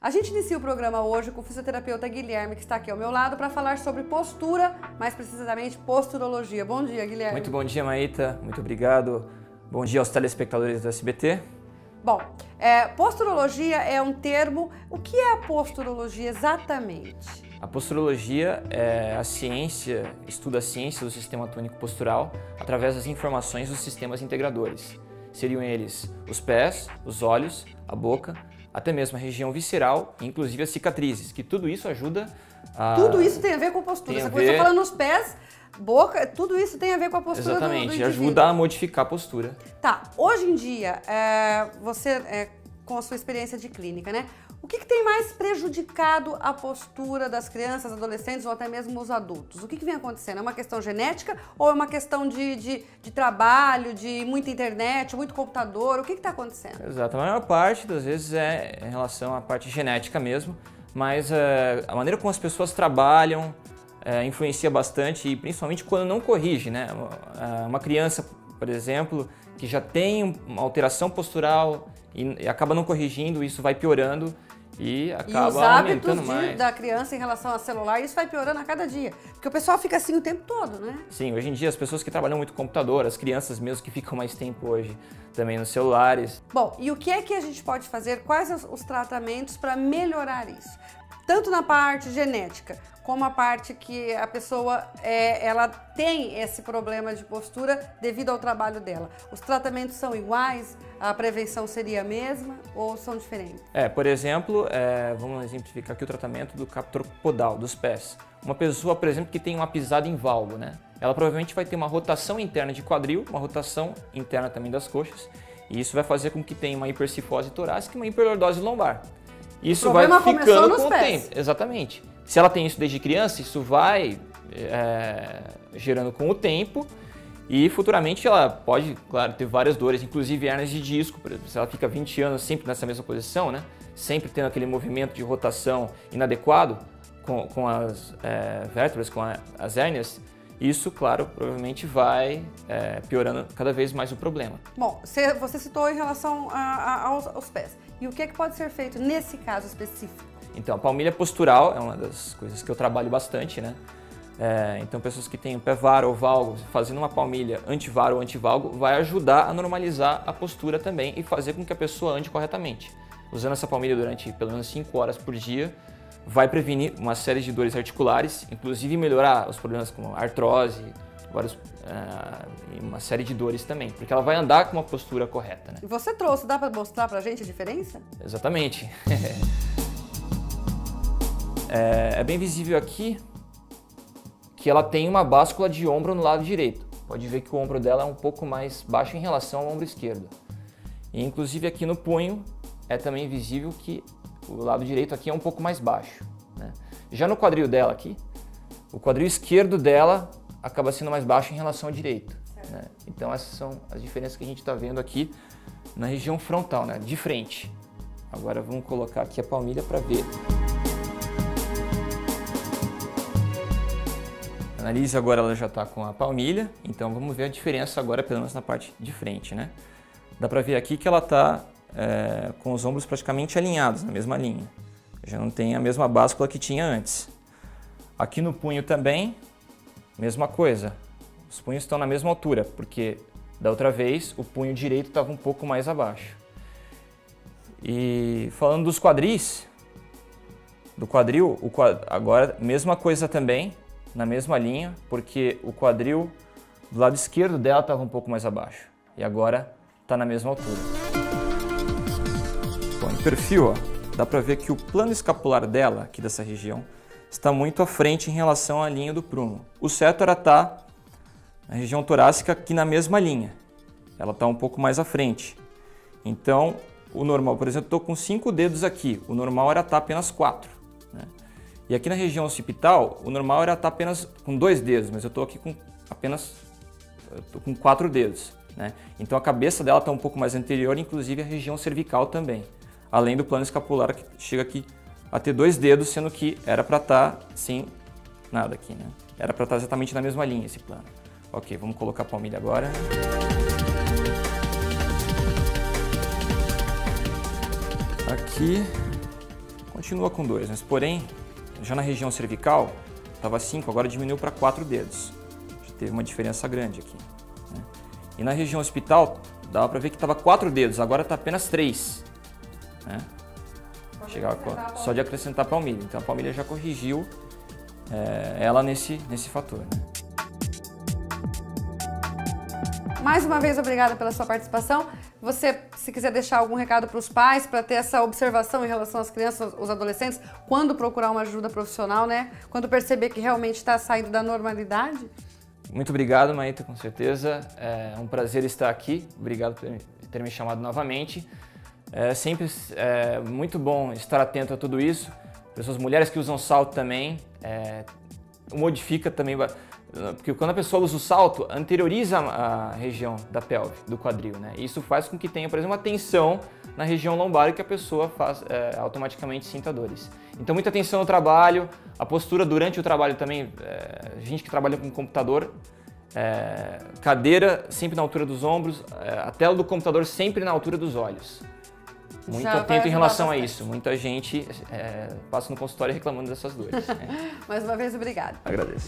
A gente inicia o programa hoje com o fisioterapeuta Guilherme, que está aqui ao meu lado, para falar sobre postura, mais precisamente posturologia. Bom dia, Guilherme. Muito bom dia, Maíta. Muito obrigado. Bom dia aos telespectadores do SBT. Bom, posturologia é um termo. O que é a posturologia exatamente? A posturologia é a ciência, estuda a ciência do sistema tônico postural através das informações dos sistemas integradores. Seriam eles os pés, os olhos, a boca, até mesmo a região visceral, inclusive as cicatrizes, que tudo isso ajuda a... Tudo isso tem a ver com postura. Você começou falando nos pés, boca, tudo isso tem a ver com a postura. Exatamente, do indivíduo. Ajuda a modificar a postura. Tá, hoje em dia, você, com a sua experiência de clínica, né? O que tem mais prejudicado a postura das crianças, adolescentes ou até mesmo os adultos? O que vem acontecendo? É uma questão genética ou é uma questão de trabalho, de muita internet, muito computador? O que está acontecendo? Exato, a maior parte das vezes é em relação à parte genética mesmo, mas a maneira como as pessoas trabalham influencia bastante e principalmente quando não corrige, né? Uma criança, por exemplo, que já tem uma alteração postural e acaba não corrigindo, isso vai piorando e acaba aumentando mais. E os hábitos da criança em relação ao celular, isso vai piorando a cada dia. Porque o pessoal fica assim o tempo todo, né? Sim, hoje em dia as pessoas que trabalham muito com computador, as crianças mesmo que ficam mais tempo hoje também nos celulares. Bom, e o que é que a gente pode fazer? Quais os tratamentos para melhorar isso? Tanto na parte genética, como a parte que a pessoa ela tem esse problema de postura devido ao trabalho dela. Os tratamentos são iguais? A prevenção seria a mesma ou são diferentes? Por exemplo, vamos exemplificar aqui o tratamento do captor podal, dos pés. Uma pessoa, por exemplo, que tem uma pisada em valgo, né? Ela provavelmente vai ter uma rotação interna de quadril, uma rotação interna também das coxas, e isso vai fazer com que tenha uma hipercifose torácica e uma hiperlordose lombar. Isso vai ficando com o tempo. Exatamente. Se ela tem isso desde criança, isso vai gerando com o tempo e futuramente ela pode, claro, ter várias dores, inclusive hérnias de disco, por exemplo. Se ela fica 20 anos sempre nessa mesma posição, né? Sempre tendo aquele movimento de rotação inadequado com as vértebras, com as hérnias, isso, claro, provavelmente vai piorando cada vez mais o problema. Bom, você citou em relação aos pés. E o que pode ser feito nesse caso específico? Então, a palmilha postural é uma das coisas que eu trabalho bastante, né? Então, pessoas que têm o pé varo ou valgo, fazendo uma palmilha antivaro ou antivalgo, vai ajudar a normalizar a postura também e fazer com que a pessoa ande corretamente. Usando essa palmilha durante pelo menos 5 horas por dia, vai prevenir uma série de dores articulares, inclusive melhorar os problemas como artrose, e uma série de dores também, porque ela vai andar com uma postura correta, né? E você trouxe, dá para mostrar pra gente a diferença? Exatamente. É bem visível aqui que ela tem uma báscula de ombro no lado direito. Pode ver que o ombro dela é um pouco mais baixo em relação ao ombro esquerdo. E inclusive aqui no punho é também visível que o lado direito aqui é um pouco mais baixo, né? Já no quadril dela aqui, o quadril esquerdo dela acaba sendo mais baixo em relação ao direito, né? Então essas são as diferenças que a gente está vendo aqui na região frontal, né? De frente. Agora vamos colocar aqui a palmilha para ver. A nariz agora ela já está com a palmilha, então vamos ver a diferença agora pelo menos na parte de frente, né? Dá para ver aqui que ela está com os ombros praticamente alinhados, na mesma linha. Já não tem a mesma báscula que tinha antes. Aqui no punho também, mesma coisa. Os punhos estão na mesma altura, porque da outra vez o punho direito estava um pouco mais abaixo. E falando dos quadris, do quadril, agora mesma coisa também, na mesma linha, porque o quadril do lado esquerdo dela estava um pouco mais abaixo. E agora está na mesma altura. Bom, em perfil, ó, dá para ver que o plano escapular dela, aqui dessa região, está muito à frente em relação à linha do prumo. O certo era estar na região torácica aqui na mesma linha. Ela está um pouco mais à frente. Então, o normal, por exemplo, estou com 5 dedos aqui. O normal era estar apenas 4. Né? E aqui na região occipital, o normal era estar apenas com 2 dedos, mas eu estou aqui com apenas 4 dedos. Né? Então a cabeça dela está um pouco mais anterior, inclusive a região cervical também. Além do plano escapular que chega aqui a ter 2 dedos, sendo que era para estar sem nada aqui, né? Era para estar exatamente na mesma linha esse plano. Ok, vamos colocar a palmilha agora. Aqui Continua com 2, mas porém, já na região cervical, estava 5, agora diminuiu para 4 dedos. Já teve uma diferença grande aqui. Né? E na região occipital, dava para ver que estava 4 dedos, agora está apenas 3. Né? Chegava só de acrescentar a palmilha. Então a palmilha já corrigiu ela nesse fator. Né? Mais uma vez, obrigada pela sua participação. Você, se quiser deixar algum recado para os pais, para ter essa observação em relação às crianças, os adolescentes, quando procurar uma ajuda profissional, né? Quando perceber que realmente está saindo da normalidade? Muito obrigado, Maíta, com certeza. É um prazer estar aqui. Obrigado por ter me chamado novamente. É sempre muito bom estar atento a tudo isso. Pessoas, mulheres que usam salto também, modifica também, porque quando a pessoa usa o salto, anterioriza a região da pelve, do quadril, né? Isso faz com que tenha, por exemplo, uma tensão na região lombar e que a pessoa automaticamente sinta dores. Então, muita atenção no trabalho, a postura durante o trabalho também, gente que trabalha com computador, cadeira sempre na altura dos ombros, a tela do computador sempre na altura dos olhos. Muito atento em relação a isso. Muita gente passa no consultório reclamando dessas dores. Mais uma vez, obrigada. Agradeço.